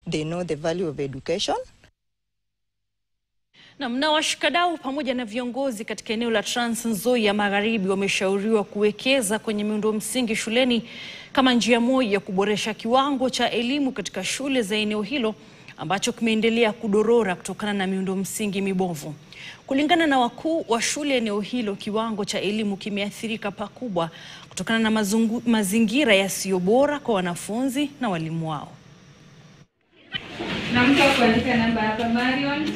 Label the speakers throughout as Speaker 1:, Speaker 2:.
Speaker 1: they know the value of education.
Speaker 2: Na washikadau pamoja na viongozi katika eneo la Transnzoia Magharibi wameshauriwa kuwekeza kwenye miundo msingi shuleni kama njia moja ya kuboresha kiwango cha elimu katika shule za eneo hilo ambacho kimeendelea kudorora kutokana na miundo msingi mibovu. Kulingana na wakuu wa shule eneo hilo, kiwango cha elimu kimeathirika pakubwa kutokana na mazingira yasiyo bora kwa wanafunzi na walimu wao.
Speaker 3: Na mtu kuandika namba hapa Marion.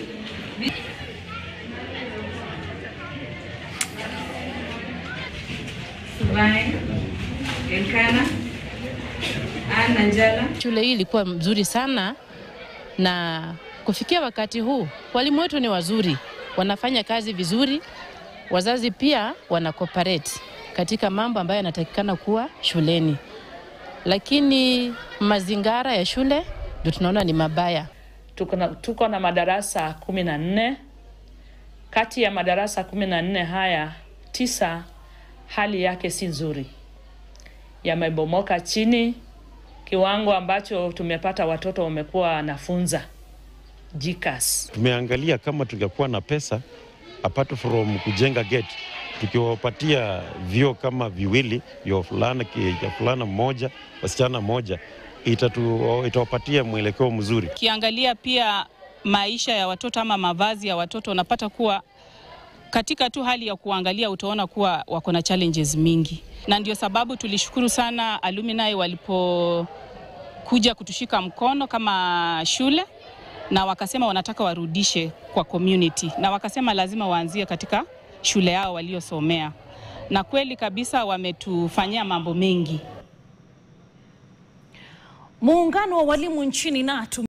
Speaker 4: Shule hii ilikuwa mzuri sana, na kufikia wakati huu walimu wetu ni wazuri, wanafanya kazi vizuri, wazazi pia wana cooperate katika mambo ambayo yanatakikana kuwa shuleni. Lakini mazingara ya shule ndio tunaona ni mabaya.
Speaker 5: Tuko na madarasa 14. Kati ya madarasa 14 haya 9 hali yake si nzuri. Yamebomoka chini, kiwango ambacho tumepata watoto wamekuwa wanafunza jikas.
Speaker 6: Tumeangalia kama tungekuwa na pesa apart from kujenga gate, tukiwapatia vio kama viwili, vio fulana mmoja, wasichana mmoja, itawapatia mwelekeo mzuri.
Speaker 7: Kiangalia pia maisha ya watoto ama mavazi ya watoto, unapata kuwa katika tu hali ya kuangalia utaona kuwa wako na challenges mingi. Na ndio sababu tulishukuru sana alumni walipokuja kutushika mkono kama shule, na wakasema wanataka warudishe kwa community, na wakasema lazima waanzie katika shule yao waliosomea. Na kweli kabisa wametufanyia mambo mengi.
Speaker 2: Muungano wa walimu nchini